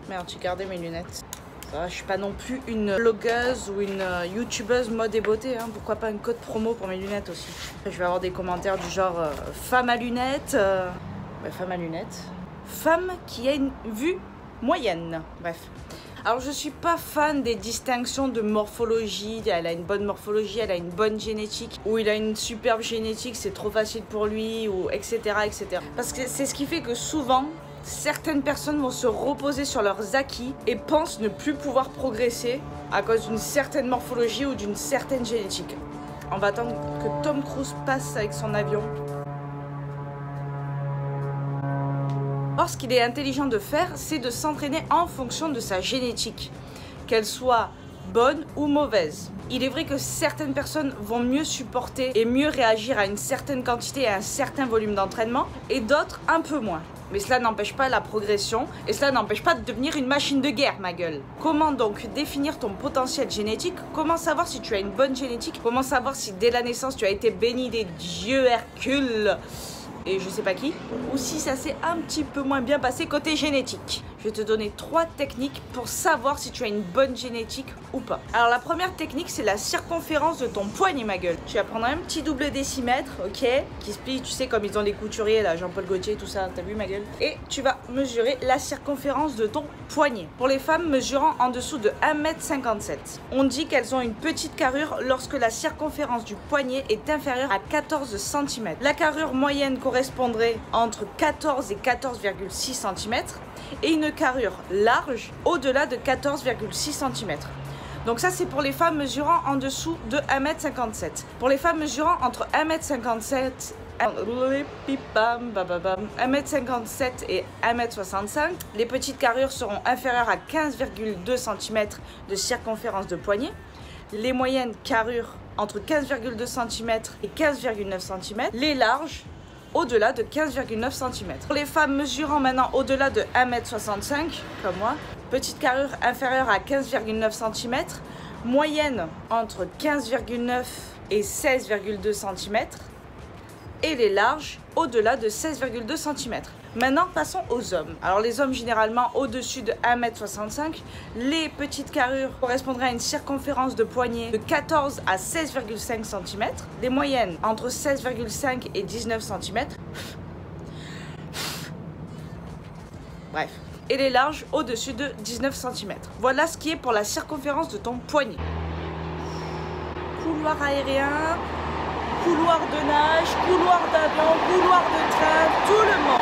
Merde, j'ai gardé mes lunettes. Ça va, je suis pas non plus une blogueuse ou une youtubeuse mode et beauté. Hein. Pourquoi pas un code promo pour mes lunettes aussi. Je vais avoir des commentaires du genre femme à lunettes. Femme à lunettes. Femme qui a une vue moyenne. Bref. Alors je suis pas fan des distinctions de morphologie. Elle a une bonne morphologie, elle a une bonne génétique. Ou il a une superbe génétique, c'est trop facile pour lui. Ou etc. etc. Parce que c'est ce qui fait que souvent... certaines personnes vont se reposer sur leurs acquis et pensent ne plus pouvoir progresser à cause d'une certaine morphologie ou d'une certaine génétique. On va attendre que Tom Cruise passe avec son avion. Or, ce qu'il est intelligent de faire, c'est de s'entraîner en fonction de sa génétique, qu'elle soit bonne ou mauvaise. Il est vrai que certaines personnes vont mieux supporter et mieux réagir à une certaine quantité et à un certain volume d'entraînement, et d'autres un peu moins. Mais cela n'empêche pas la progression et cela n'empêche pas de devenir une machine de guerre, ma gueule. Comment donc définir ton potentiel génétique? Comment savoir si tu as une bonne génétique? Comment savoir si dès la naissance tu as été béni des dieux Hercule et je sais pas qui? Ou si ça s'est un petit peu moins bien passé côté génétique? Je vais te donner 3 techniques pour savoir si tu as une bonne génétique ou pas. Alors la première technique, c'est la circonférence de ton poignet, ma gueule. Tu vas prendre un petit double décimètre, ok, qui se plie, tu sais, comme ils ont les couturiers, là, Jean-Paul Gaultier, tout ça, t'as vu, ma gueule? Et tu vas mesurer la circonférence de ton poignet. Pour les femmes mesurant en dessous de 1,57 m, on dit qu'elles ont une petite carrure lorsque la circonférence du poignet est inférieure à 14 cm. La carrure moyenne correspondrait entre 14 et 14,6 cm. Et une carrure large au-delà de 14,6 cm. Donc ça, c'est pour les femmes mesurant en dessous de 1,57 m. Pour les femmes mesurant entre 1,57 m et 1,65 m, les petites carrures seront inférieures à 15,2 cm de circonférence de poignet. Les moyennes carrures entre 15,2 cm et 15,9 cm. Les larges au-delà de 15,9 cm. Pour les femmes mesurant maintenant au-delà de 1,65 m, comme moi, petite carrure inférieure à 15,9 cm, moyenne entre 15,9 et 16,2 cm, et les larges au-delà de 16,2 cm. Maintenant, passons aux hommes. Alors les hommes, généralement, au-dessus de 1,65 m, les petites carrures correspondraient à une circonférence de poignet de 14 à 16,5 cm, les moyennes entre 16,5 et 19 cm, bref, et les larges au-dessus de 19 cm. Voilà ce qui est pour la circonférence de ton poignet. Couloir aérien, couloir de nage, couloir d'avion, couloir de train, tout le monde.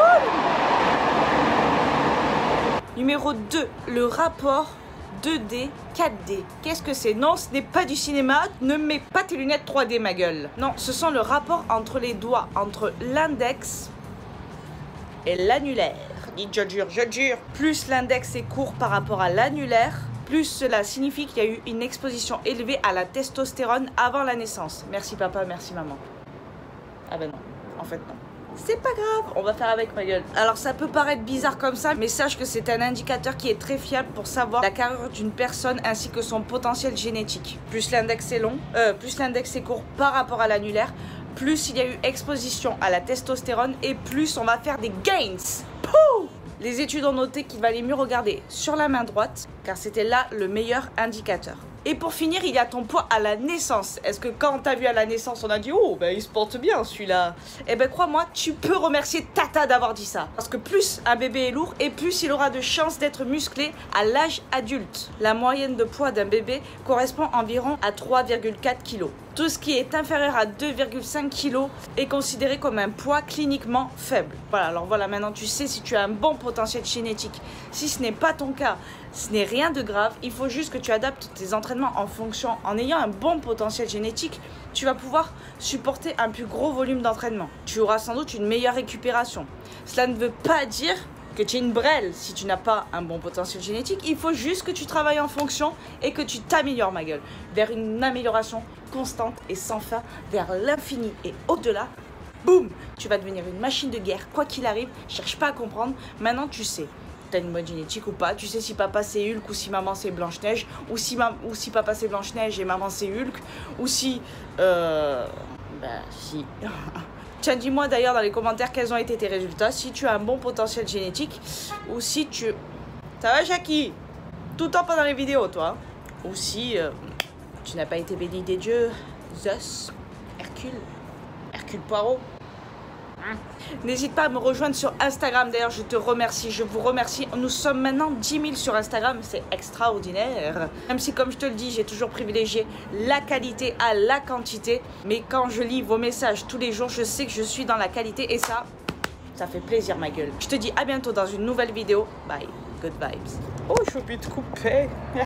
Numéro 2, le rapport 2D, 4D. Qu'est-ce que c'est? Non, ce n'est pas du cinéma, ne mets pas tes lunettes 3D, ma gueule. Non, ce sont le rapport entre les doigts, entre l'index et l'annulaire. Dis, je jure. Plus l'index est court par rapport à l'annulaire, plus cela signifie qu'il y a eu une exposition élevée à la testostérone avant la naissance. Merci papa, merci maman. Ah ben non, en fait non. C'est pas grave, on va faire avec, ma gueule. Alors ça peut paraître bizarre comme ça, mais sache que c'est un indicateur qui est très fiable pour savoir la carrure d'une personne ainsi que son potentiel génétique. Plus l'index est long, plus l'index est court par rapport à l'annulaire, plus il y a eu exposition à la testostérone et plus on va faire des gains. Pouh! Les études ont noté qu'il valait mieux regarder sur la main droite, car c'était là le meilleur indicateur. Et pour finir, il y a ton poids à la naissance. Est-ce que quand t'as vu à la naissance, on a dit « Oh, ben il se porte bien celui-là » Eh ben crois-moi, tu peux remercier Tata d'avoir dit ça. Parce que plus un bébé est lourd, et plus il aura de chances d'être musclé à l'âge adulte. La moyenne de poids d'un bébé correspond environ à 3,4 kg. Tout ce qui est inférieur à 2,5 kg est considéré comme un poids cliniquement faible. Voilà, alors voilà, maintenant tu sais si tu as un bon potentiel génétique. Si ce n'est pas ton cas, ce n'est rien de grave. Il faut juste que tu adaptes tes entraînements en fonction. En ayant un bon potentiel génétique, tu vas pouvoir supporter un plus gros volume d'entraînement. Tu auras sans doute une meilleure récupération. Cela ne veut pas dire que tu es une brêle si tu n'as pas un bon potentiel génétique. Il faut juste que tu travailles en fonction et que tu t'améliores, ma gueule, vers une amélioration constante et sans fin, vers l'infini et au-delà. Boum, tu vas devenir une machine de guerre, quoi qu'il arrive. Cherche pas à comprendre. Maintenant, tu sais. T'as une bonne génétique ou pas. Tu sais si papa c'est Hulk ou si maman c'est Blanche-Neige. Ou si papa c'est Blanche-Neige et maman c'est Hulk. Ou si... si... Tiens, dis-moi d'ailleurs dans les commentaires quels ont été tes résultats, si tu as un bon potentiel génétique ou si tu Ça va, Jackie? Tout le temps pendant les vidéos, toi. Ou si tu n'as pas été béni des dieux, Zeus, Hercule Poirot. N'hésite pas à me rejoindre sur Instagram. D'ailleurs, je te remercie, je vous remercie. Nous sommes maintenant 10 000 sur Instagram, c'est extraordinaire. Même si, comme je te le dis, j'ai toujours privilégié la qualité à la quantité. Mais quand je lis vos messages tous les jours, je sais que je suis dans la qualité et ça fait plaisir, ma gueule. Je te dis à bientôt dans une nouvelle vidéo. Bye, good vibes. Oh, je veux plus te couper.